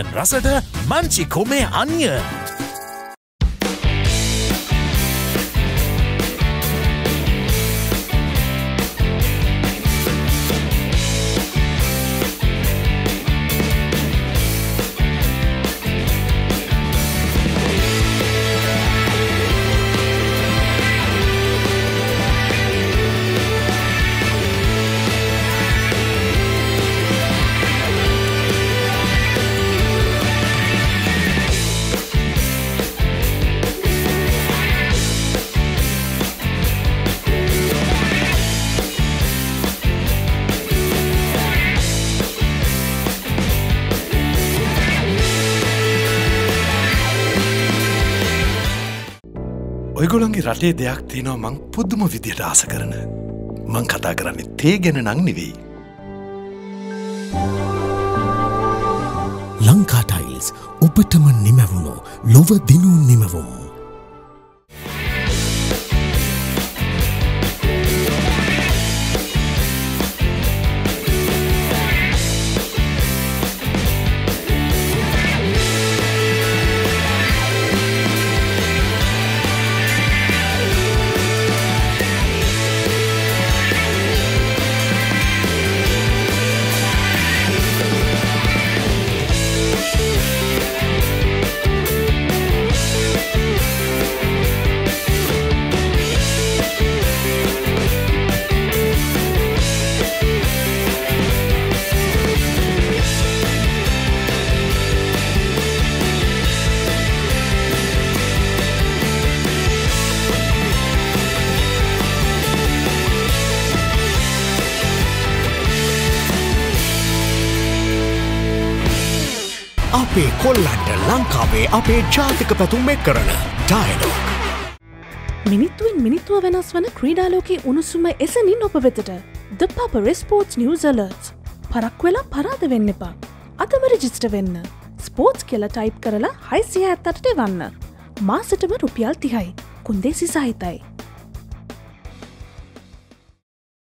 රසට මංචි කොමේ අන්‍ය. ඔයගොල්ලන්ගේ රටේ දෙයක් තියෙනවා මං පුදුම විදියට ආස කරන. මං කතා කරන්නේ තේ ගැන නං නෙවෙයි. ලංකා ටයිල්ස් ඔබටම නිමැවුණු ලොව දිනූ නිමවුම්. අපේ කොල්ලන්ට ලංකාවේ අපේ ජාතික පැතුම් එක් කරන ඩයලොග්. මිනිත්තුවෙන් මිනිත්තුව වෙනස් වන ක්‍රීඩාලෝකයේ උණුසුම එසනින් ඔබ වෙතට The Papare Sports News Alerts. පරක් වෙලා පරාද වෙන්න එපා. අදම රෙජිස්ටර් වෙන්න. ස්පෝර්ට්ස් කියලා ටයිප් කරලා 678ට එවන්න. මාසෙටම රුපියල් 30යි. කොන්දේසි සහිතයි.